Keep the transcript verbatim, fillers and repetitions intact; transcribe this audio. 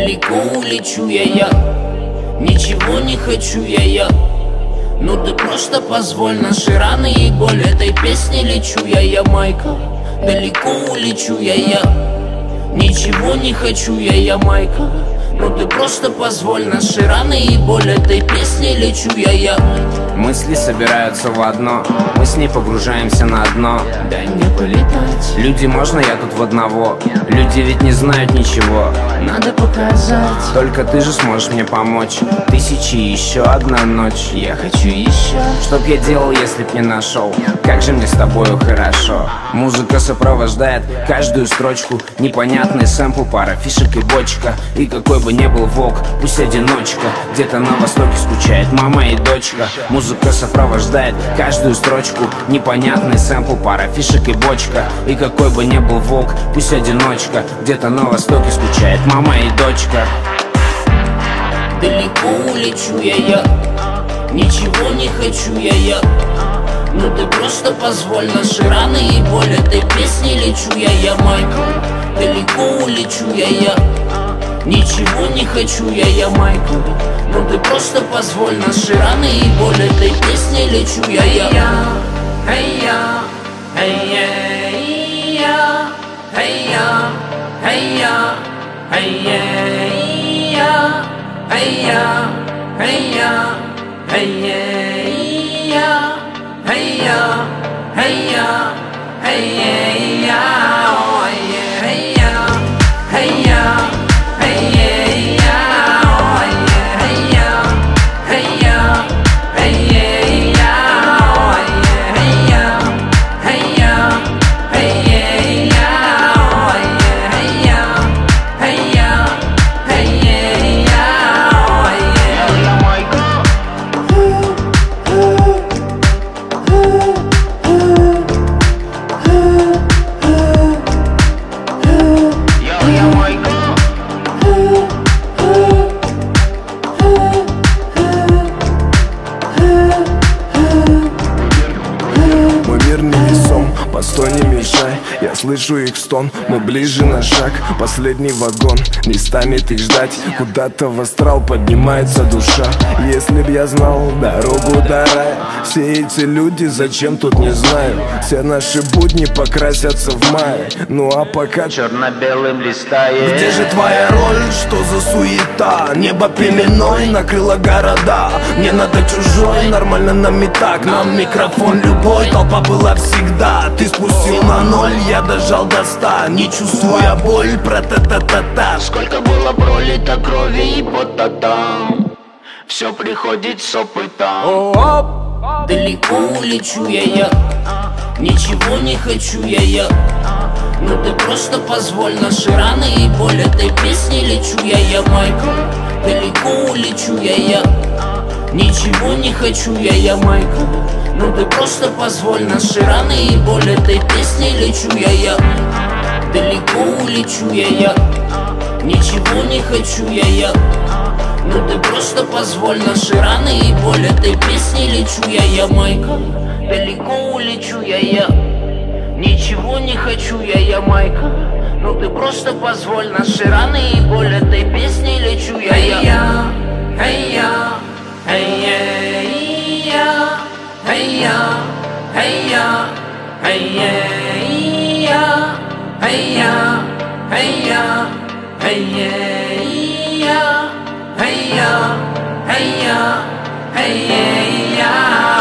Далеко улечу я, я ничего не хочу я, я Ну ты просто позволь, наши раны и боль этой песни лечу я, Ямайка. Далеко улечу я, я ничего не хочу я, Ямайка. Ну ты просто позволь, наши раны и боль этой песни лечу я, я Мысли собираются в одно, мы с ней погружаемся на дно. Дай мне полетать. Люди, можно я тут в одного? Люди ведь не знают ничего. Надо показать. Только ты же сможешь мне помочь. Тысячи и еще одна ночь. Я хочу еще. Что б я делал, если б не нашел? Как же мне с тобою хорошо. Музыка сопровождает каждую строчку. Непонятный сэмпл, пара фишек и бочка. И какой бы ни был волк, пусть одиночка. Где-то на востоке скучает мама и дочка. Музыка сопровождает каждую строчку. Непонятный сэмпл, пара фишек и бочка. И какой бы ни был волк, пусть одиночка. Где-то на востоке скучает мама и дочка. Далеко улечу я, я ничего не хочу я, я Ну ты просто позволь, наши раны и боль этой песни лечу я, Ямайка. Далеко улечу я, я ничего не хочу я, Ямайка. Ну ты просто позволь, наши раны и боль этой песни лечу я, я Эй я, эй я, эй я, эй я, эй я, эй я, эй я, эй я, эй я, эй я, эй я, эй я, эй Постой, не мешай, я слышу их стон. Мы ближе на шаг, последний вагон. Не станет их ждать, куда-то в астрал поднимается душа. Если б я знал дорогу до рая, все эти люди зачем тут не знаю. Все наши будни покрасятся в мае. Ну а пока черно-белым листает. Где же твоя роль, что за суета? Небо пеленой накрыло города. Мне надо чужой, нормально нам и так. Нам микрофон любой, толпа была всегда. Ты спустил на ноль, я дожал до ста. Не чувствуя боль, про-та-та-та-та. Сколько было пролито крови и пота там. Все приходит с опытом. Далеко улечу я, я ничего не хочу я, я Ну ты просто позволь, наши раны и боль этой песни лечу я, Ямайка. Далеко улечу я, я ничего не хочу я, Ямайка. Ну ты просто позволь, наши раны и боль этой песни лечу я, я Далеко улечу я, я ничего не хочу я, я Ну ты просто позволь, наши раны и боль этой песни лечу я, Ямайка. Далеко улечу я, я ничего не хочу я, Ямайка. Ну ты просто позволь, наши раны и боль этой песни лечу я, я Эй я, эй я, эй я, эй я, эй я, эй я, эй я, эй я, эй я, эй я, эй я, эй я, эй я, эй я.